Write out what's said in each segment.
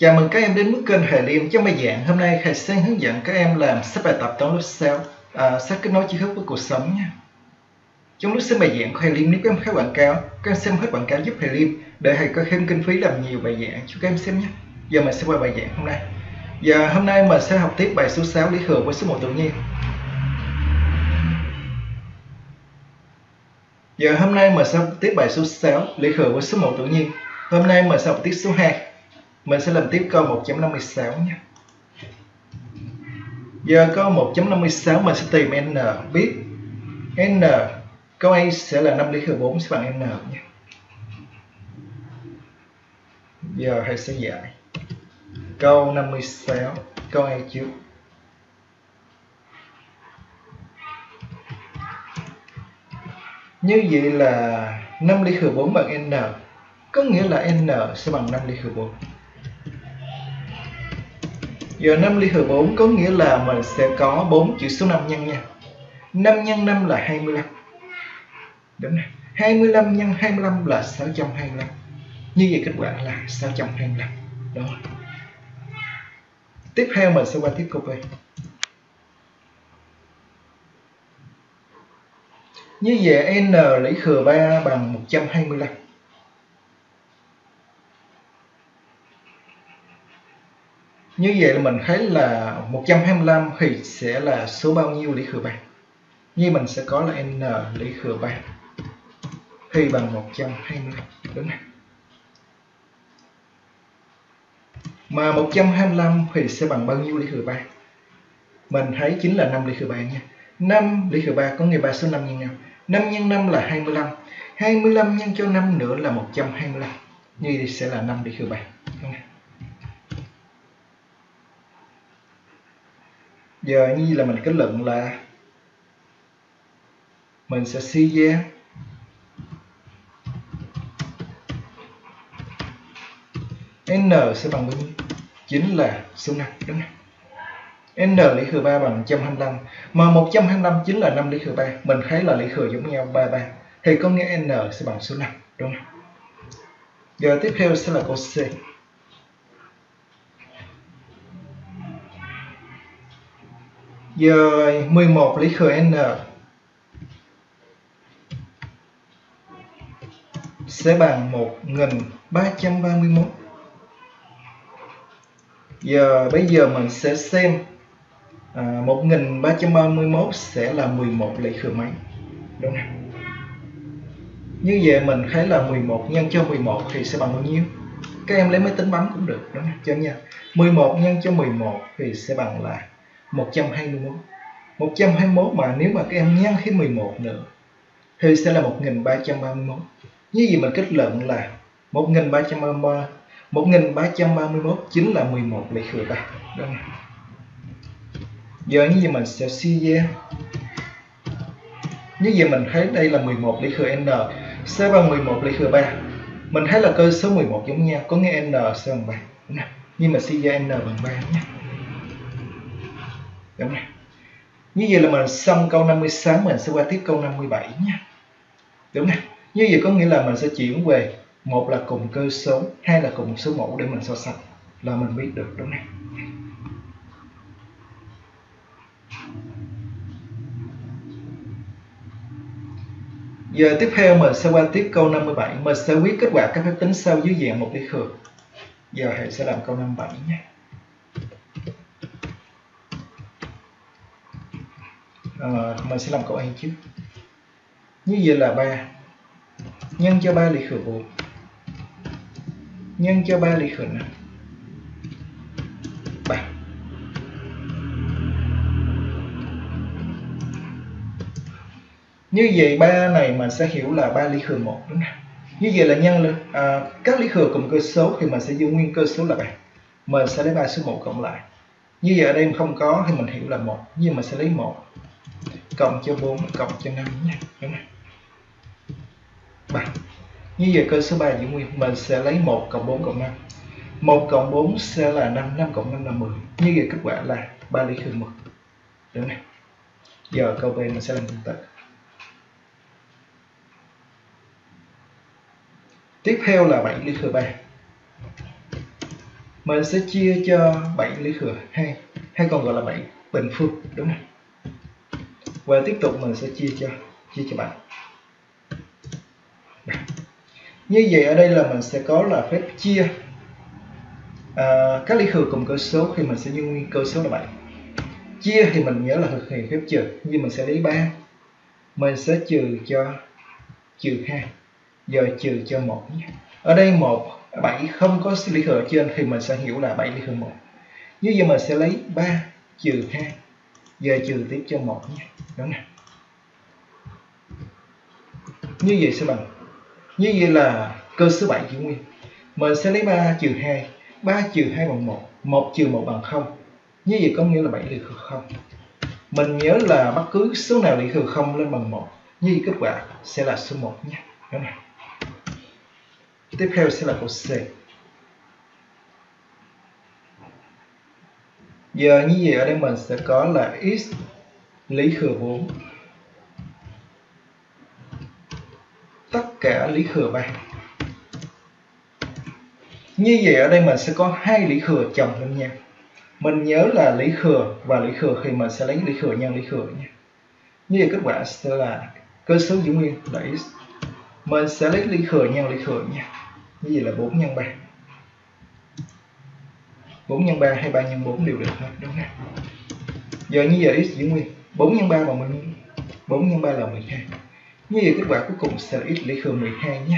Chào mừng các em đến với kênh Thầy Liêm chấm bài giảng. Hôm nay thầy sẽ hướng dẫn các em làm sách bài tập toán lớp 6, sách kết nối tri thức với cuộc sống nhé. Trong lúc xem bài giảng của Thầy Liêm, nếu các em thấy quảng cáo, các em xem hết quảng cáo giúp Thầy Liêm để thầy có thêm kinh phí làm nhiều bài giảng cho các em xem nhé. Giờ mình sẽ qua bài giảng hôm nay. Hôm nay mình sẽ học tiếp bài số 6 lý thừa với số 1 tự nhiên. Hôm nay mình sẽ học tiếp bài số 6 lý thừa với số 1 tự nhiên. Hôm nay mình sẽ học tiếp số 2. Mình sẽ làm tiếp câu 1.56 nhé. Giờ câu 1.56 mình sẽ tìm n, biết n, câu A sẽ là 5 lý thừa 4 sẽ bằng n nhé. Giờ thầy sẽ giải câu 56, câu A trước. Như vậy là 5 lý thừa 4 bằng n, có nghĩa là n sẽ bằng 5 lý thừa 4. Giờ 5 lý thừa 4 có nghĩa là mình sẽ có 4 chữ số 5 nhân nha. 5 nhân 5 là 25. Đúng rồi. 25 nhân 25 là 625. Như vậy kết quả là 625. Đúng rồi. Tiếp theo mình sẽ qua tiếp câu B. Như vậy n lý thừa 3 bằng 125. Như vậy là mình thấy là 125 thì sẽ là số bao nhiêu lý thừa 3? Như mình sẽ có là n lý thừa 3 thì bằng 125. Đúng không? Mà 125 thì sẽ bằng bao nhiêu lý thừa 3? Mình thấy chính là 5 lý thừa 3 nha. 5 lý thừa 3 có nghĩa 3 số 5 nhân nhau. 5 nhân 5 là 25. 25 nhân cho 5 nữa là 125. Như vậy sẽ là 5 lý thừa 3. Đúng không? Giờ như là mình kết luận là mình sẽ suy ra n sẽ bằng bao nhiêu? Chính là số 5, đúng không? N lý thừa 3 bằng 125. Mà 125 chính là 5 lý thừa 3. Mình thấy là lý thừa giống nhau 33. Thì có nghĩa n sẽ bằng số 5, đúng không? Giờ tiếp theo sẽ là câu C. Giờ 11 lý thừa n sẽ bằng 1331. Bây giờ mình sẽ xem 1331 sẽ là 11 lý thừa mấy, đúng không? Như vậy mình thấy là 11 nhân cho 11 thì sẽ bằng bao nhiêu? Các em lấy máy tính bấm cũng được, đúng không? Cho nha. 11 nhân cho 11 thì sẽ bằng là 121. 121 mà nếu mà các em nhân thêm 11 nữa thì sẽ là 1331. Như vậy mình kết luận là 1331 chính là 11 lý thừa 3, đúng không? Giờ như vậy mình sẽ suy ra. Như vậy mình thấy đây là 11 lý thừa n sẽ bằng 11 lý thừa 3. Mình thấy là cơ số 11 giống nhau, có nghĩa n sẽ bằng 3. Đúng không? Nhưng mà suy ra n bằng 3 nhé. Đúng không? Như vậy là mình xong câu 56, mình sẽ qua tiếp câu 57 nhé. Đúng không? Như vậy có nghĩa là mình sẽ chuyển về một là cùng cơ số, hai là cùng số mẫu để mình so sánh là mình biết được, đúng không? Giờ tiếp theo mình sẽ qua tiếp câu 57, mình sẽ viết kết quả các phép tính sau dưới dạng một lý thừa. Giờ thầy sẽ làm câu 57 nhé. Mình sẽ làm câu A trước. Như vậy là 3 nhân cho 3 lý thừa 4 nhân cho 3 lý thừa 5 3. Như vậy 3 này mình sẽ hiểu là 3 lý thừa 1, đúng không? Như vậy là nhân lên các lý thừa cùng cơ số thì mình sẽ giữ nguyên cơ số là 3. Mình sẽ lấy 3 số 1 cộng lại. Như vậy ở đây không có thì mình hiểu là 1, nhưng mà sẽ lấy 1 cộng cho 4 cộng cho 5 nhé, đúng không? 3. Như vậy cơ số 3 giữ nguyên, mình sẽ lấy 1 cộng 4 cộng 5. 1 cộng 4 sẽ là 5, 5 cộng 5 là 10. Như vậy kết quả là 3 lý thừa 10. Đúng không? Giờ câu B mình sẽ làm tương tự. Tiếp theo là 7 lý thừa 3. Mình sẽ chia cho 7 lý thừa 2, hay còn gọi là 7 bình phương, đúng không? Và tiếp tục mình sẽ chia cho 7. Như vậy ở đây là mình sẽ có là phép chia các lý thừa cùng cơ số khi mình sẽ giữ nguyên cơ số là 7. Chia thì mình nhớ là thực hiện phép trừ, như mình sẽ lấy 3, mình sẽ trừ cho trừ 2, giờ trừ cho 1 nhé. Ở đây 7 không có lý thừa ở trên thì mình sẽ hiểu là 7 lý thừa 1. Như vậy mình sẽ lấy 3 trừ 2, giờ trừ tiếp cho 1 nhé. Đúng không? Như vậy sẽ bằng, như vậy là cơ số 7 giữ nguyên. Mình sẽ lấy 3 trừ 2, 3 trừ 2 bằng 1, 1 trừ 1 bằng 0. Như vậy có nghĩa là 7 lý thừa 0. Mình nhớ là bất cứ số nào lý thừa 0 lên bằng 1, như vậy kết quả sẽ là số 1 nhé. Đúng không? Tiếp theo sẽ là câu C. Giờ như vậy ở đây mình sẽ có là x lý thừa 4 tất cả lý thừa 3. Như vậy ở đây mình sẽ có 2 lý thừa chồng lên nhau. Mình nhớ là lý thừa và lý thừa thì mình sẽ lấy lý thừa nhân lý thừa nhé. Như vậy kết quả sẽ là cơ số giữ nguyên là x. Mình sẽ lấy lý thừa nhân lý thừa nha. Như vậy là 4 nhân 3. 4 nhân 3 hay 3 nhân 4 đều được hết, đúng không? Giờ như vậy x giữ nguyên, 4 nhân 3 bằng 10, 4 nhân 3 là 12. Như vậy kết quả cuối cùng sẽ là x lý thừa 12 nhé.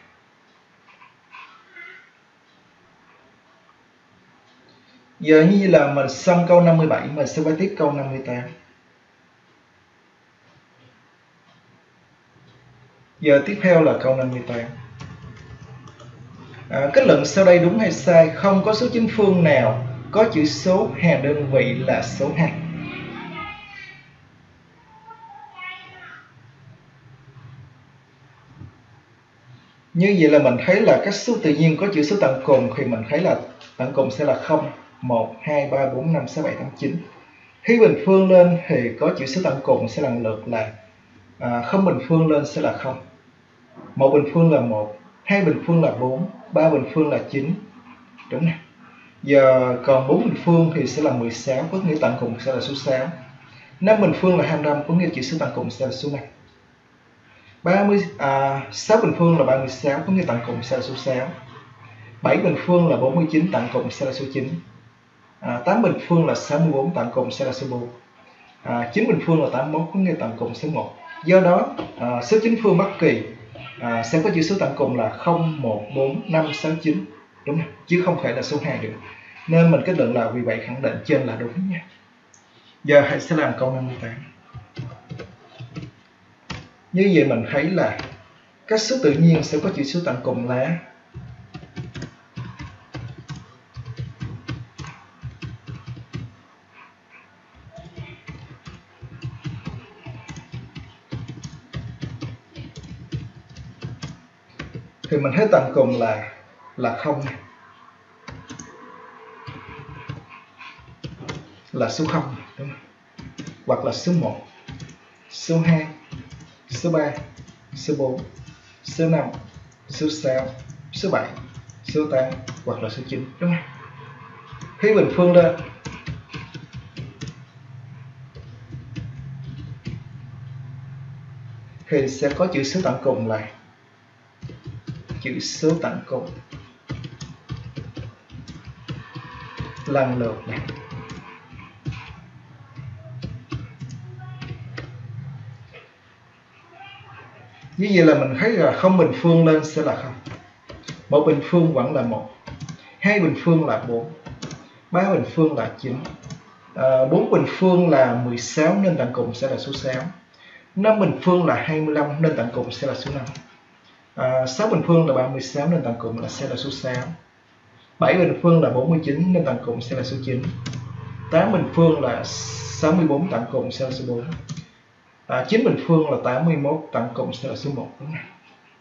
Giờ như là mình xong câu 57, mình sẽ quay tiếp câu 58. Giờ tiếp theo là câu 58. Kết luận sau đây đúng hay sai? Không có số chính phương nào có chữ số hàng đơn vị là số 2. Như vậy là mình thấy là các số tự nhiên có chữ số tận cùng thì mình thấy là tận cùng sẽ là 0, 1, 2, 3, 4, 5, 6, 7, 8, 9. Khi bình phương lên thì có chữ số tận cùng sẽ lần lượt là không bình phương lên sẽ là 0, 1 bình phương là 1, 2 bình phương là 4, 3 bình phương là 9. Đúng không? Giờ còn 4 bình phương thì sẽ là 16, có nghĩa tận cùng sẽ là số 6. 5 bình phương là 25, có nghĩa chữ số tận cùng sẽ là số 5. 6 bình phương là 36, có nghĩa tận cùng sẽ là số 6. 7 bình phương là 49, tận cùng sẽ là số 9. 8 bình phương là 64, tận cùng sẽ là số 4. 9 bình phương là 81, có nghĩa tận cùng số 1. Do đó số chính phương bất kỳ sẽ có chữ số tận cùng là 0, 1, 4, 5, 6, 9. Đúng không? Chứ không phải là số 2 được. Nên mình kết luận là vì vậy khẳng định trên là đúng nha. Giờ hãy sẽ làm câu 58. Như vậy mình thấy là các số tự nhiên sẽ có chữ số tận cùng là thì mình thấy tận cùng là 0 này. Là số 0, đúng không? Hoặc là số 1, số 2, số 3, số 4, số 5, số 6, số 7, số 8 hoặc là số 9, đúng không? Khi bình phương lên thì sẽ có chữ số tận cùng là chữ số tận cùng lần lượt này. Như vậy là mình thấy là không bình phương lên sẽ là 0, 1 bình phương vẫn là 1, 2 bình phương là 4, 3 bình phương là 9, 4 bình phương là 16 nên tận cùng sẽ là số 6, 5 bình phương là 25 nên tận cùng sẽ là số 5, 6 bình phương là 36 nên tận cùng sẽ là số 6, 7 bình phương là 49 nên tận cùng sẽ là số 9, 8 bình phương là 64 tận cùng sẽ là số 4, 9 bình phương là 81 tận cùng sẽ là số 1. Đúng không?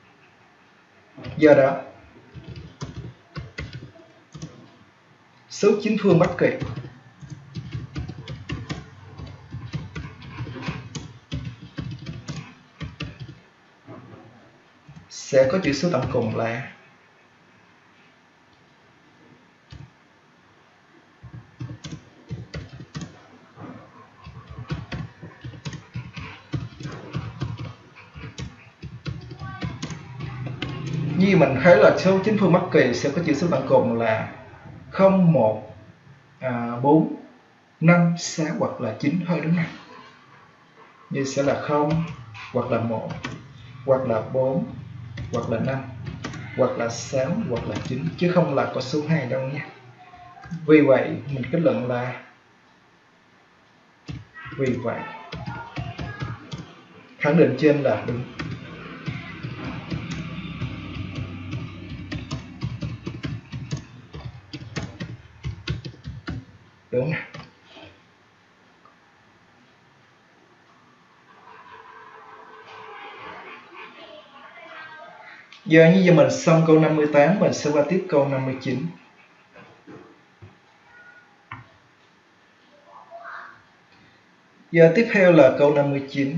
Do đó số chính phương bất kỳ sẽ có chữ số tận cùng là Như mình thấy là số chính phương mắc kỳ sẽ có chữ số tận cùng là 0, 1, 4, 5, 6 hoặc là 9 thôi, đúng không? Như sẽ là 0 hoặc là 1 hoặc là 4 hoặc là 5 hoặc là 6 hoặc là 9, chứ không là có số 2 đâu nha. Vì vậy mình kết luận là khẳng định trên là đúng. Đúng nè. Giờ như giờ mình xong câu 58, mình sẽ qua tiếp câu 59. Giờ tiếp theo là câu 59.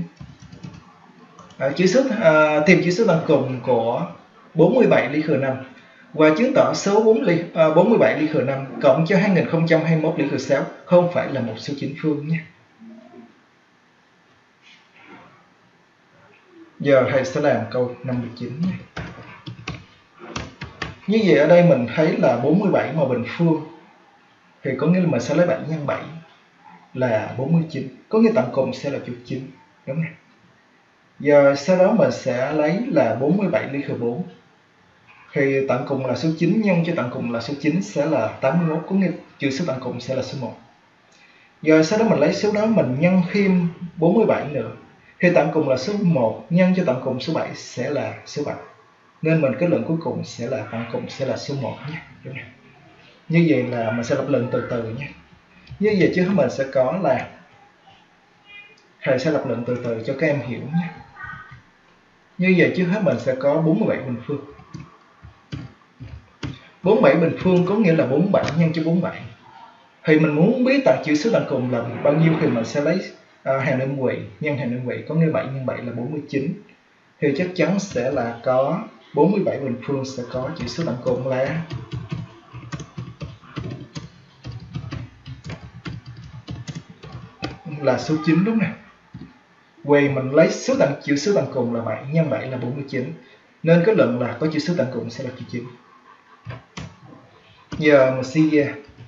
Tìm chữ số tận cùng của 47 ly thừa 5 và chứng tỏ số 47 ly thừa 5 cộng cho 2021 ly thừa 6 không phải là một số chính phương nhé. Giờ thầy sẽ làm câu 59 nhé. Như vậy ở đây mình thấy là 47 mà bình phương thì có nghĩa là mình sẽ lấy 7 nhân 7 là 49, có nghĩa tận cùng sẽ là chục 9, đúng không? Giờ sau đó mình sẽ lấy là 47 ly thừa 4 thì tận cùng là số 9 nhân cho tận cùng là số 9 sẽ là 81, có nghĩa chữ số tận cùng sẽ là số 1. Giờ sau đó mình lấy số đó mình nhân thêm 47 nữa thì tận cùng là số 1 nhân cho tận cùng số 7 sẽ là số 7. Nên mình kết luận cuối cùng sẽ là tận cùng sẽ là số 1 nhé. Đúng không? Như vậy là mình sẽ lập luận từ từ nhé. Như vậy chứ mình sẽ có là thầy sẽ lập luận từ từ cho các em hiểu nhé. Như vậy trước hết mình sẽ có 47 bình phương. 47 bình phương có nghĩa là 47 nhân cho 47. Thì mình muốn biết chữ số tận cùng là bao nhiêu thì mình sẽ lấy hàng đơn vị nhân hàng đơn vị, có nghĩa 7 nhân 7 là 49. Thì chắc chắn sẽ là có 47 bình phương sẽ có chữ số tận cùng là số 9, đúng không? Vì mình lấy chữ số tận cùng là 7 nhân 7 là 49, nên kết luận là có chữ số tận cùng sẽ là chữ 9. Giờ mình suy ra.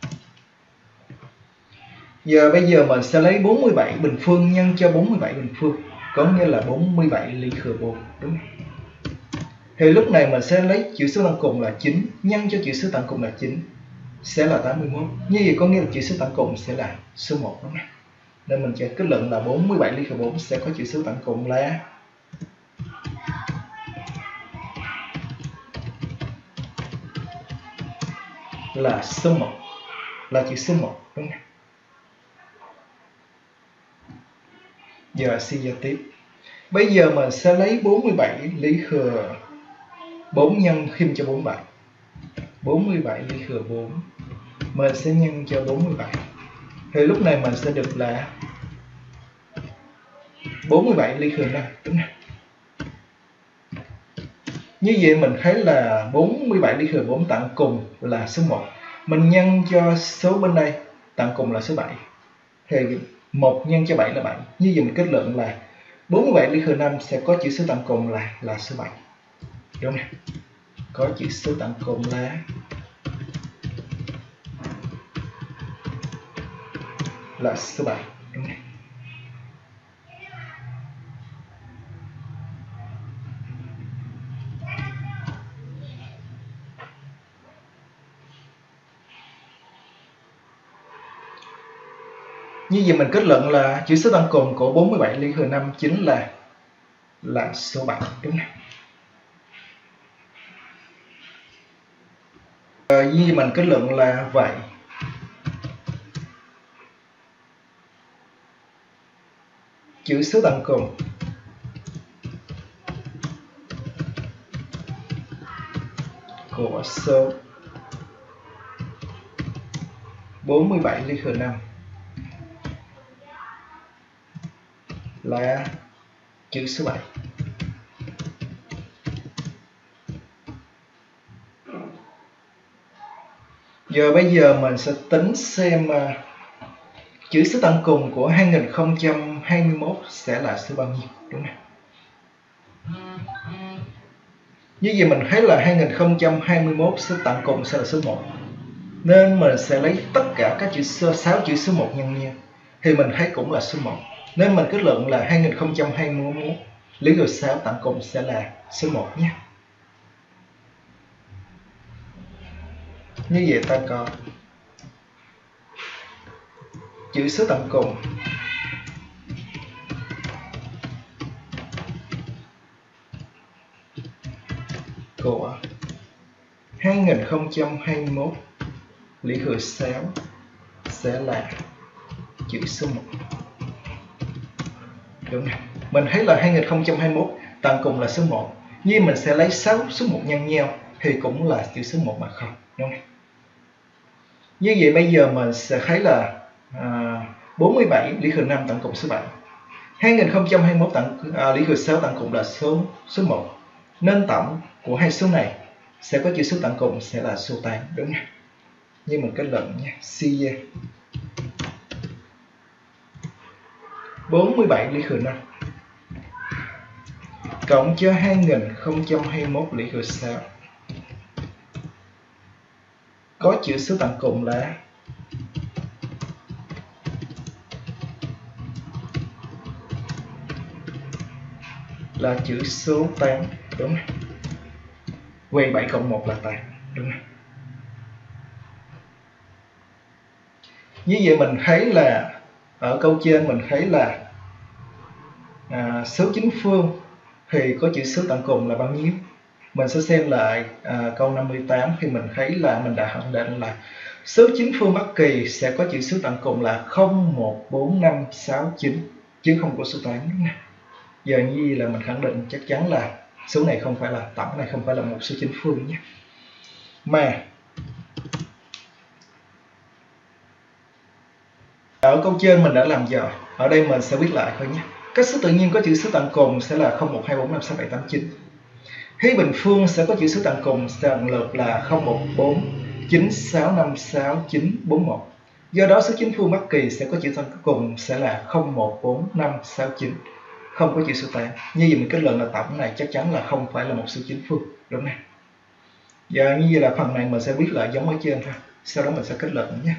Giờ bây giờ mình sẽ lấy 47 bình phương nhân cho 47 bình phương, có nghĩa là 47 ly thừa 4, đúng không? Thì lúc này mình sẽ lấy chữ số tận cùng là 9 nhân cho chữ số tận cùng là 9 sẽ là 81. Như vậy có nghĩa là chữ số tận cùng sẽ là số 1, đúng không? Nên mình sẽ kết luận là 47 ly thừa 4 sẽ có chữ số tận cùng là số 1, là chữ số 1, đúng không? Giờ suy ra tiếp. Bây giờ mình sẽ lấy 47 ly thừa 4 nhân thêm cho 47. 47 ly thừa 4 mình sẽ nhân cho 47. Thì lúc này mình sẽ được là 47 ly thừa 5, đúng không? Như vậy mình thấy là 47 ly thừa 4 tận cùng là số 1. Mình nhân cho số bên đây tận cùng là số 7. Thì 1 nhân cho 7 là 7. Như vậy mình kết luận là 47 ly thừa 5 sẽ có chữ số tận cùng là số 7. Đúng không? Có chữ số tận cùng là số 7. Đúng không? Như vậy mình kết luận là chữ số tận cùng của 47 ly thừa 5 chính là số 7, đúng không? Như mình kết luận là vậy. Chữ số tận cùng của số 47 ly thừa 5 là chữ số 7. Giờ bây giờ mình sẽ tính xem chữ số tận cùng của 2021 sẽ là số bao nhiêu, đúng không? Như vậy mình thấy là 2021 số tận cùng sẽ là số 1. Nên mình sẽ lấy tất cả các chữ số 6 chữ số 1 nhân nhau thì mình thấy cũng là số 1. Nên mình kết luận là 2021 lý thừa 6 tận cùng sẽ là số 1 nhé. Như vậy ta có chữ số tận cùng của 2021 lý thừa 6 sẽ là chữ số 1. Đúng này. Mình thấy là 2021 tận cùng là số 1. Nhưng mình sẽ lấy 6 số 1 nhân nhau thì cũng là chữ số 1 mà không. Đúng không? Như vậy bây giờ mình sẽ thấy là 47 lý thừa 5 tận cùng số 7. 2021 lý thừa 6 tận cùng là số 1. Nên tổng của hai số này sẽ có chữ số tận cùng sẽ là số 8. Đúng không? Như mình kết luận nha. Suy ra 47 lý thừa 5 cộng cho 2021 lý thừa 6 có chữ số tận cùng là chữ số 8. Đúng không? Quay 7 cộng 1 là 8. Đúng không? Như vậy mình thấy là ở câu trên mình thấy là số chính phương thì có chữ số tận cùng là bao nhiêu? Mình sẽ xem lại câu 58 thì mình thấy là mình đã khẳng định là số chính phương bất kỳ sẽ có chữ số tận cùng là 0, 1, 4, 5, 6, 9 chứ không có số 8. Đúng không? Giờ như vậy là mình khẳng định chắc chắn là số này không phải là tổng này không phải là một số chính phương nhé. Mà ở câu trên mình đã làm rồi. Ở đây mình sẽ viết lại thôi nhé. Các số tự nhiên có chữ số tận cùng sẽ là 0, 1, 2, 4, 5, 6, 7, 8, 9. Hí bình phương sẽ có chữ số tận cùng lần lượt là 0, 1, 4, 9, 6, 5, 6, 9, 4, 1. Do đó số chính phương bất kỳ sẽ có chữ tận cùng sẽ là 0, 1, 4, 5, 6, 9. Không có chữ số 8. Như vậy mình kết luận là tổng này chắc chắn là không phải là một số chính phương. Đúng không? Giờ như vậy là phần này mình sẽ viết lại giống ở trên thôi. Sau đó mình sẽ kết luận nhé.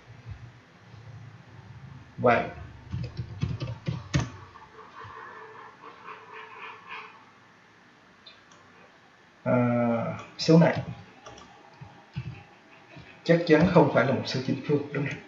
Vậy số này chắc chắn không phải là một số chính phương. Đúng không?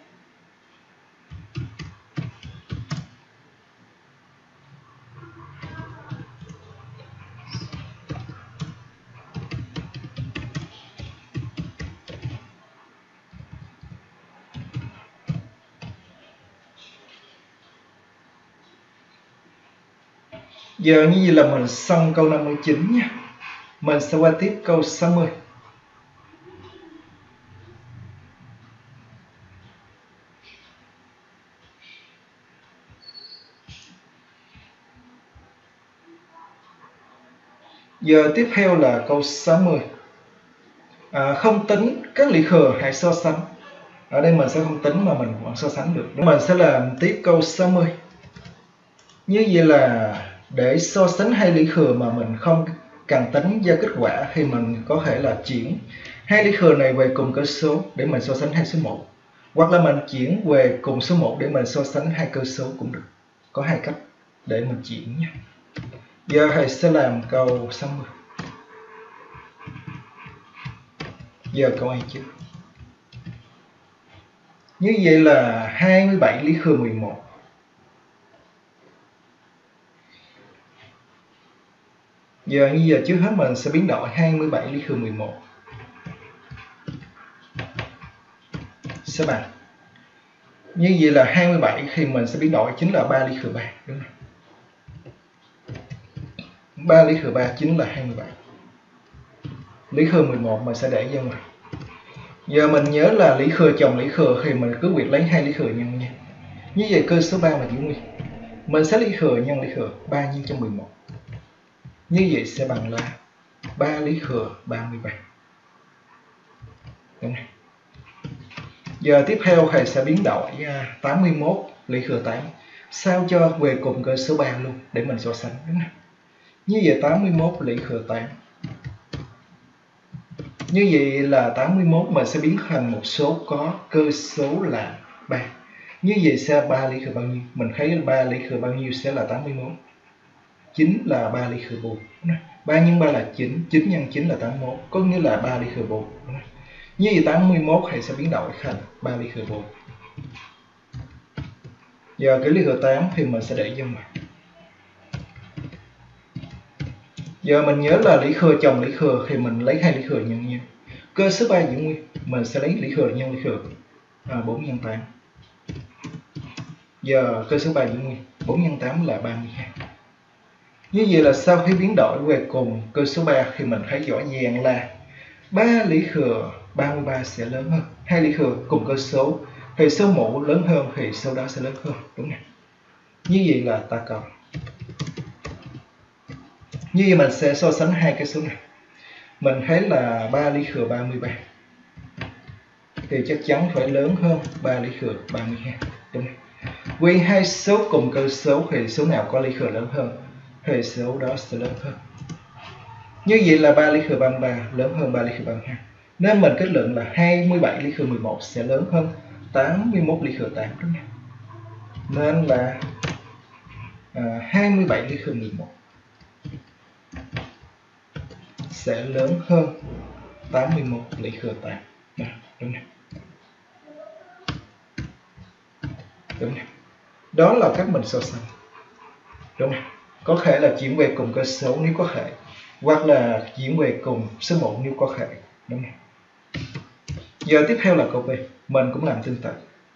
Giờ như vậy là mình xong câu 59 nha. Mình sẽ qua tiếp câu 60. Giờ tiếp theo là câu 60. Không tính các lý thừa hãy so sánh. Ở đây mình sẽ không tính mà mình vẫn so sánh được. Mình sẽ làm tiếp câu 60. Như vậy là để so sánh hai lý thừa mà mình không cần tính ra kết quả thì mình có thể là chuyển hai lý thừa này về cùng cơ số để mình so sánh hai số 1. Hoặc là mình chuyển về cùng số 1 để mình so sánh hai cơ số cũng được. Có hai cách để mình chuyển nhé. Giờ thầy sẽ làm câu 60. Giờ câu A trước. Như vậy là 27 lý thừa 11. Giờ như giờ trước hết mình sẽ biến đổi 27 lý thừa 11 sẽ bằng. Như vậy là 27 thì mình sẽ biến đổi chính là 3 lý thừa 3. Đúng không? 3 lý thừa 3 chính là 27. Lý thừa 11 mình sẽ để ra ngoài. Giờ mình nhớ là lý thừa chồng lý thừa thì mình cứ việc lấy hai lý thừa nhân nha. Như vậy cơ số 3 mình giữ nguyên. Mình sẽ lý thừa nhân lý thừa 3 nhân cho 11. Như vậy sẽ bằng là 3 lý thừa 33. Đúng không? Giờ tiếp theo thầy sẽ biến đổi 81 lý thừa 8 sao cho về cùng cơ số 3 luôn để mình so sánh. Đúng không? Như vậy 81 lý thừa 8 Như vậy là 81 mình sẽ biến thành một số có cơ số là 3. Như vậy sẽ 3 lý thừa bao nhiêu? Mình thấy 3 lý thừa bao nhiêu sẽ là 81. 9 là 3 lý thừa 4. 3 nhân 3 là 9, 9 nhân 9 là 81, có nghĩa là 3 lý thừa 4. Như vậy 81 thì sẽ biến đổi thành 3 lý thừa 4. Giờ cái lý thừa 8 thì mình sẽ để dòng này. Giờ mình nhớ là lý thừa chồng lý thừa thì mình lấy 2 lý thừa nhân nhau. Cơ số 3 giữ nguyên, mình sẽ lấy lý thừa nhân lý thừa 4 nhân 8. Giờ cơ số 3 giữ nguyên, 4 nhân 8 là 32. Như vậy là sau khi biến đổi về cùng cơ số 3 thì mình thấy rõ ràng là 3 lý thừa 33 sẽ lớn hơn 2 lý thừa cùng cơ số, thì số mũ lớn hơn thì số đó sẽ lớn hơn, đúng không? Như vậy là ta còn. Như vậy mình sẽ so sánh hai cái số này. Mình thấy là 3 lý thừa 33 thì chắc chắn phải lớn hơn 3 lý thừa 32, đúng không? Vì hai số cùng cơ số thì số nào có lý thừa lớn hơn thì số đó sẽ lớn hơn. Như vậy là 3 lý thừa 33 lớn hơn 3 lý thừa 32. Nên mình kết luận là 27 lý thừa 11 sẽ lớn hơn 81 lý thừa 8, đúng không? Nên là 27 lý thừa 11 sẽ lớn hơn 81 lý thừa 8. Đúng không? Đúng không? Đó là cách mình so sánh. Đúng không? Có thể là chuyển về cùng cơ số nếu có thể, hoặc là chuyển về cùng số mũ nếu có thể. Đúng không? Giờ tiếp theo là câu B, mình cũng làm tương tự.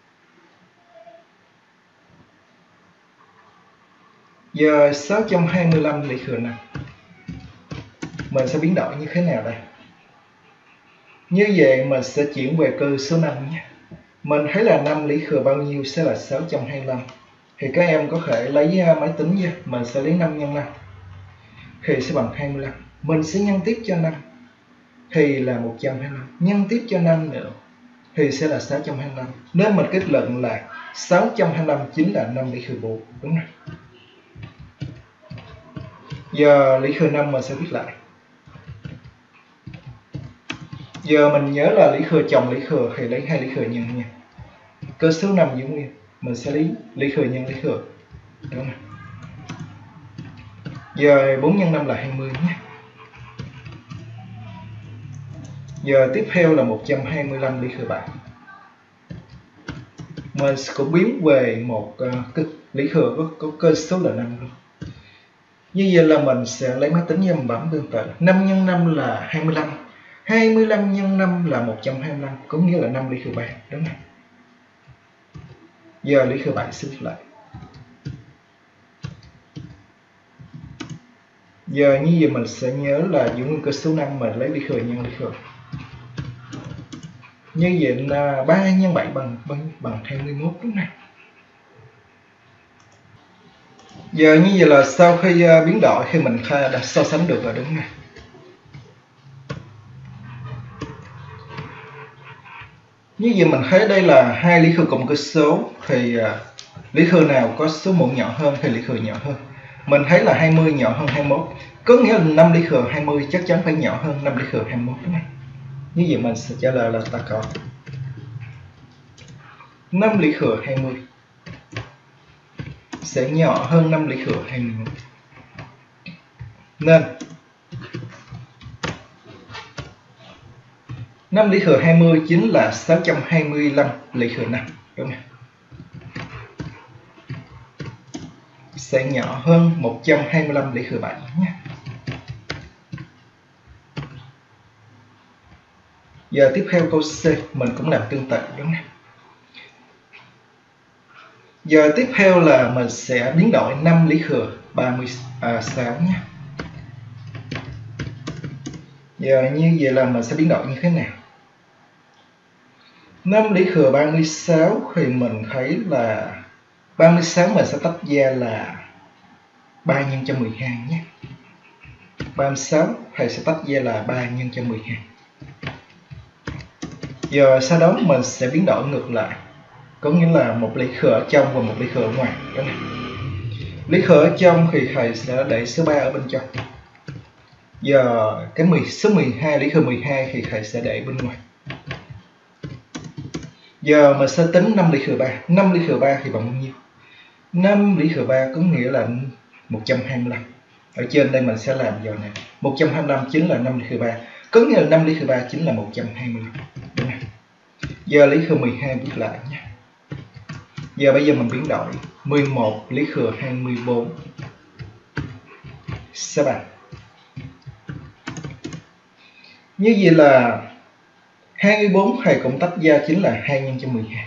Giờ 625 lý thừa 5 mình sẽ biến đổi như thế nào đây? Như vậy mình sẽ chuyển về cơ số 5 nhé. Mình thấy là 5 lý thừa bao nhiêu sẽ là 625. Thì các em có thể lấy máy tính nha. Mình sẽ lấy 5 nhân 5 thì sẽ bằng 25. Mình sẽ nhân tiếp cho 5 thì là 125. Nhân tiếp cho 5 nữa thì sẽ là 625. Nên mình kết luận là 625 chính là 5 lý thừa 4. Đúng không? Giờ lý thừa 5 mình sẽ viết lại. Giờ mình nhớ là lý thừa chồng lý thừa thì lấy 2 lý thừa nhân nha. Cơ số 5 giữ nguyên, mình sẽ lấy lý thừa nhân lý thừa. Đúng không? Giờ 4 nhân 5 là 20 nhé. Giờ tiếp theo là 125 lý thừa 7. Mình cũng biến về một lý thừa có cơ số là 5 luôn. Như vậy là mình sẽ lấy máy tính nhâm bấm tương tự. 5 nhân 5 là 25. 25 nhân 5 là 125, có nghĩa là 5 lý thừa 3, đúng không? Giờ lý thừa 7 sẽ viết lại. Giờ như vậy mình sẽ nhớ là giữ nguyên cơ số 5 mình lấy lý thừa nhân lý thừa. Như vậy là 3 nhân 7 bằng 21, đúng không? Giờ như vậy là sau khi biến đổi thì mình đã so sánh được rồi, đúng không? Như vậy mình thấy đây là hai lý thừa cùng cơ số, thì lý thừa nào có số mũ nhỏ hơn thì lý thừa nhỏ hơn. Mình thấy là 20 nhỏ hơn 21, có nghĩa là 5 lý thừa 20 chắc chắn phải nhỏ hơn 5 lý thừa 21, đúng không? Như vậy mình sẽ trả lời là ta có 5 lý thừa 20 sẽ nhỏ hơn 5 lý thừa 21. Nên 5 lý thừa 20 chính là 625 lý thừa 5, đúng không? Sẽ nhỏ hơn 125 lý thừa 7 nhé. Giờ tiếp theo câu C, mình cũng làm tương tự, đúng không? Giờ tiếp theo là mình sẽ biến đổi 5 lý thừa 36 nhé. Giờ như vậy là mình sẽ biến đổi như thế nào? 5 lý thừa 36 thì mình thấy là 36 mình sẽ tách ra là 3 nhân cho 12 nhé. 36 thầy sẽ tách ra là 3 nhân cho 12. Giờ sau đó mình sẽ biến đổi ngược lại, có nghĩa là một lý thừa ở trong và một lý thừa ở ngoài. Lý thừa ở trong thì thầy sẽ để số 3 ở bên trong. Giờ cái số 12 lý thừa 12 thì thầy sẽ để bên ngoài. Giờ mình sẽ tính 5 lý thừa 3. 5 lý thừa 3 thì bằng bao nhiêu? 5 lý thừa 3 có nghĩa là 125. Ở trên đây mình sẽ làm giờ này. 125 chính là 5 lý thừa 3. Có nghĩa là 5 lý thừa 3 chính là 125. Đúng không? Giờ lý thừa 12 viết lại nhé. Giờ bây giờ mình biến đổi 11 lý thừa 24 sẽ bằng. Như vậy là 24 thầy cộng tách ra chính là 2 nhân cho 12.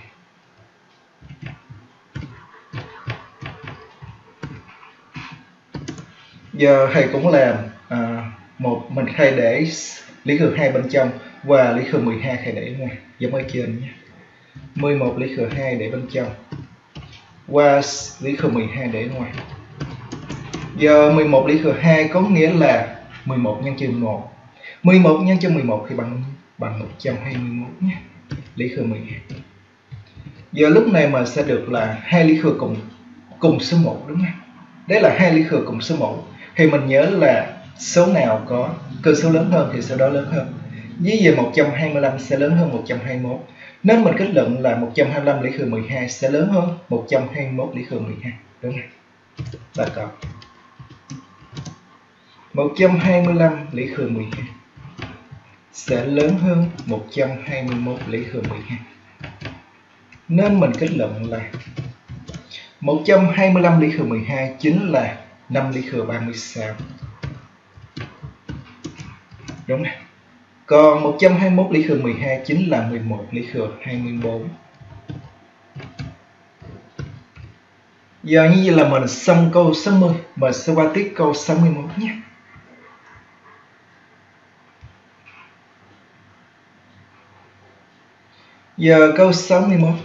Giờ thầy cũng làm mình thầy để lý thừa 2 bên trong và lý thừa 12 thầy để ngoài giống ở trên nhé. 11 lý thừa 2 để bên trong và lý thừa 12 để ngoài. Giờ 11 lý thừa 2 có nghĩa là 11 nhân cho 1. 11 nhân cho 11 thì bằng 121 nhé. Lý thừa 12. Giờ lúc này mà sẽ được là 2 lý thừa cùng số 1 đúng không? Đấy là 2 lý thừa cùng số 1. Thì mình nhớ là số nào có cơ số lớn hơn thì số đó lớn hơn. Ví dụ 125 sẽ lớn hơn 121. Nên mình kết luận là 125 lý thừa 12 sẽ lớn hơn 121 lý thừa 12. Đúng không? Là có 125 lý thừa 12 sẽ lớn hơn 121 lý thừa 12. Nên mình kết luận là 125 lý thừa 12 chính là 5 lý thừa 36. Đúng không? Còn 121 lý thừa 12 chính là 11 lý thừa 24. Giờ như vậy là mình xong câu 60. Mình sẽ qua tiếp câu 61 nhé. Giờ câu 61.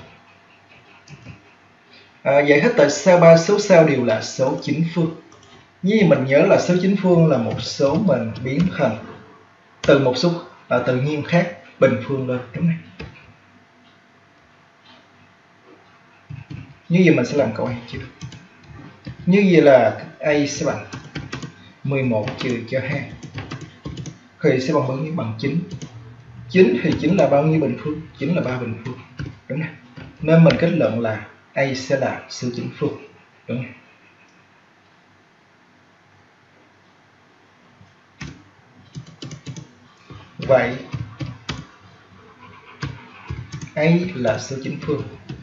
Giải thích tại sao ba số sau đều là số chính phương. Như mình nhớ là số chính phương là một số mình biến thành từ một số tự nhiên khác bình phương lên, đúng không? Như vậy mình sẽ làm câu A trước. Như vậy là A sẽ bằng 11 trừ cho 2 thì sẽ bằng bao nhiêu? Bằng 9. 9 thì chính là bao nhiêu bình phương? Chính là 3 bình phương, đúng không? Nên mình kết luận là A sẽ là số chính phương, đúng không? Vậy A là số chính phương.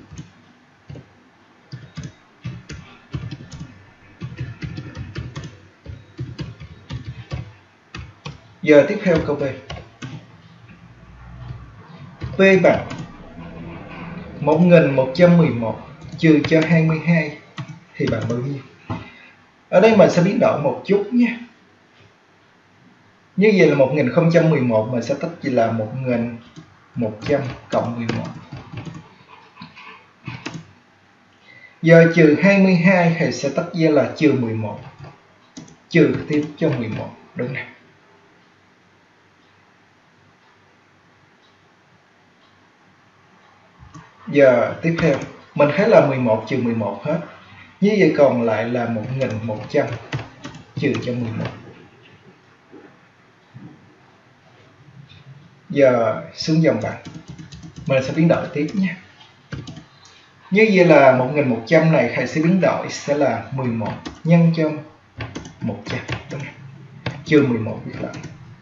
Giờ tiếp theo câu B. P bằng 1111 trừ cho 22 thì bằng bao nhiêu? Ở đây mình sẽ biến đổi một chút nhé. Như vậy là 1011 mình sẽ tách chỉ là 1100 cộng 11. Giờ trừ 22 thì sẽ tách ra là trừ 11. Trừ tiếp cho 11, đúng không? Giờ tiếp theo mình thấy là 11 trừ 11 hết. Như vậy còn lại là 1100 trừ cho 11. Giờ xuống dòng bằng mình sẽ biến đổi tiếp nhé. Như vậy là 1100 này thầy sẽ biến đổi sẽ là 11 nhân cho 100, đúng không? Trừ 11 viết lại.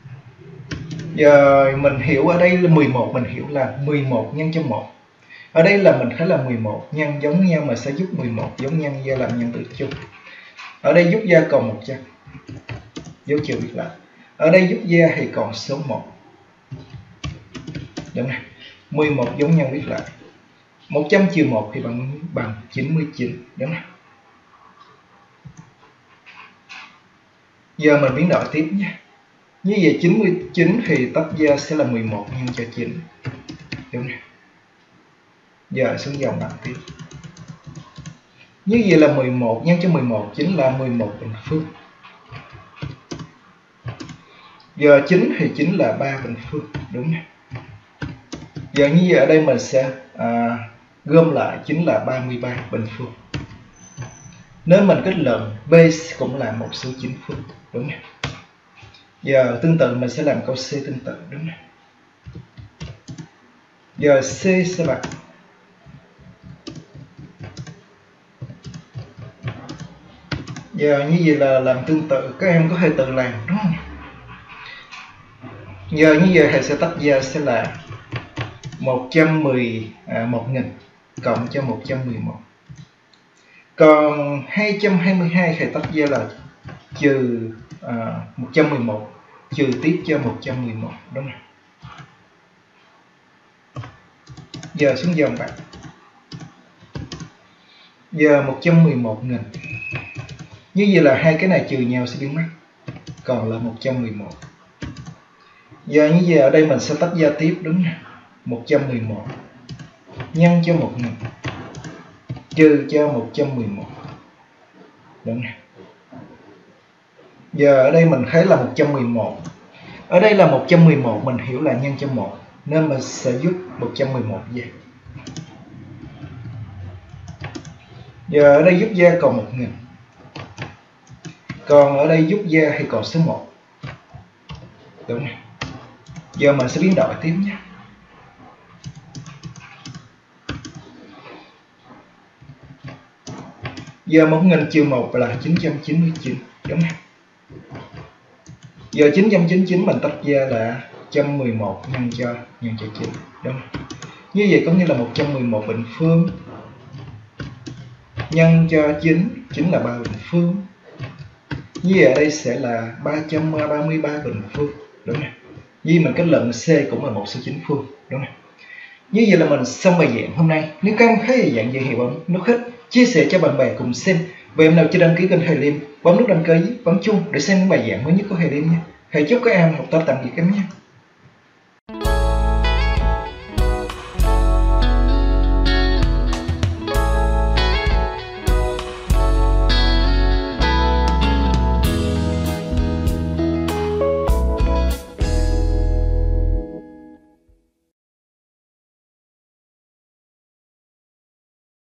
Giờ mình hiểu ở đây là 11, mình hiểu là 11 nhân cho 1. Ở đây là mình thấy là 11 nhân giống nhau mà sẽ giúp 11 giống nhân ra làm nhân tử chung. Ở đây giúp ra còn 100. Dấu trừ viết lại. Ở đây giúp ra thì còn số 1. Đúng không? 11 giống nhau viết lại. 100 trừ 1 thì bằng 99, đúng không? Giờ mình biến đổi tiếp nhé. Như vậy 99 thì tách ra sẽ là 11 nhân cho 9. Đúng không? Giờ xuống dòng bằng tiếp. Như vậy là 11 nhân cho 11 chính là 11 bình phương. Giờ 9 thì chính là 3 bình phương, đúng không? Giờ như vậy ở đây mình sẽ gom lại chính là 33 bình phương. Nếu mình kết luận B cũng là một số chính phương, đúng không? Giờ tương tự mình sẽ làm câu C tương tự, đúng không? Giờ C sẽ là giờ như vậy là làm tương tự, các em có thể tự làm, đúng không? Giờ như vậy thầy sẽ tách ra sẽ là 1.000 cộng cho 111. Còn 222 thầy tách ra là trừ 111 trừ tiếp cho 111, đúng không? Giờ xuống dòng bạn. Giờ 111.000. Như vậy là hai cái này trừ nhau sẽ biến mất, còn là 111. Giờ như vậy ở đây mình sẽ tách ra tiếp, đúng không? 111 nhân cho 1.000 trừ cho 111, đúng không? Giờ ở đây mình thấy là 111. Ở đây là 111 mình hiểu là nhân cho 1, nên mình sẽ rút 111 về. Giờ ở đây rút ra còn 1.000. Còn ở đây rút ra thì còn số 1. Đúng không? Giờ mình sẽ biến đổi tiếp nhé. Giờ 1.000 trừ 1 là 999, đúng không? Giờ 999 mình tách ra là 111 nhân cho 9, đúng không? Như vậy có nghĩa là 111 bình phương nhân cho 9 là 3 bình phương. Như vậy ở đây sẽ là 333 bình phương, đúng không? Vì mình kết luận C cũng là một số chính phương, đúng không? Như vậy là mình xong bài giảng hôm nay. Nếu các em thấy bài giảng dễ hiểu, nó thích chia sẻ cho bạn bè cùng xem. Và em nào chưa đăng ký kênh Thầy Liêm, bấm nút đăng ký, bấm chuông để xem những bài giảng mới nhất của Thầy Liêm nhé. Thầy chúc các em học tập tạm biệt các em nhé.